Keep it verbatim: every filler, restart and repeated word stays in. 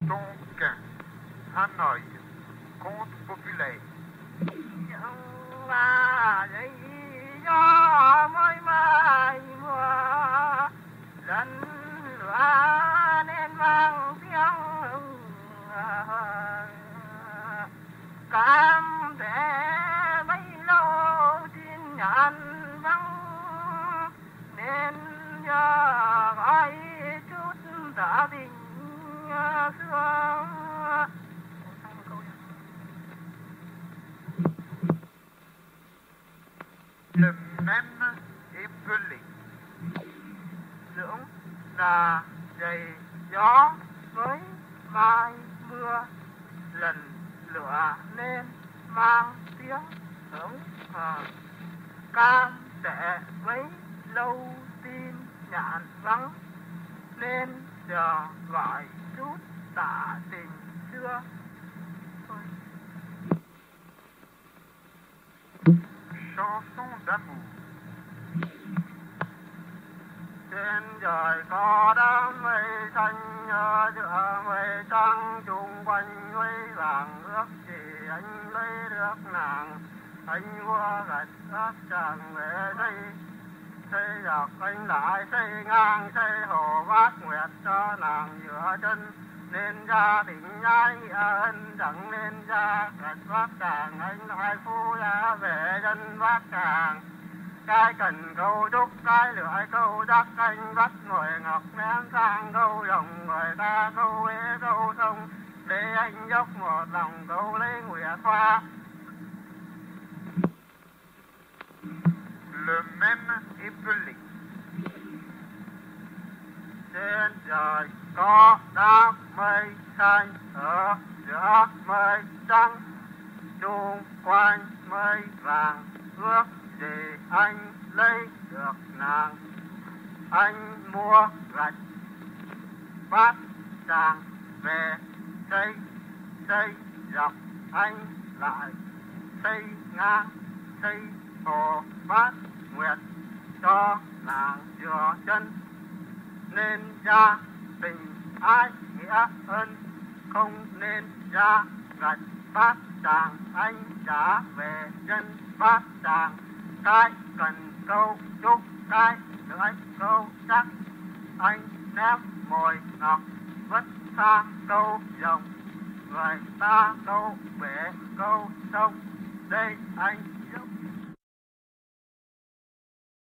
Tonkin, Hanoï, conte populaire. Lần lửa nên mang tiếng cảm thể bấy lâu tin nhắn vắng nên nhờ gọi chút tả tình xưa. Le même est pelé. Dưỡng là giày gió với mai mưa, lần lửa lên mang tiếng hững hờ cam tệ với lâu tin nhạn vắng nên chờ gọi chút tả tình xưa. Chanson d'amour. Trên trời có đám mây xanh giữa mây trắng chung quanh núi vàng, ước gì anh lấy được nàng, anh mua gạch ước chàng về xây xây dọc anh lại xây ngang xây hồ bát nguyệt cho nàng giữa chân, nên ra tình nhai ân chẳng nên ra gạch bát chàng, anh lại phu ra về dân bát chàng. Cái cần câu trúc cái lưỡi câu đắc anh bắt ngồi ngọc ném sang câu rồng người ta câu ế câu sông để anh dốc một lòng câu lấy nguyệt hoa. Le même est pelé. Trên trời có đám mây xanh ở giữa mây trắng chung quanh mây vàng, ước gì anh lấy được nàng, anh mua gạch bát chàng về xây xây dọc anh lại xây ngang xây hồ bát nguyệt cho nàng vừa chân, nên ra tình ái nghĩa ân không nên ra gạch bát chàng, anh trả về chân bát chàng. Cái cần câu trúc cái lưỡi câu chắc anh ném mồi ngọc vứt xa câu rồng người ta câu bể câu sông, đây anh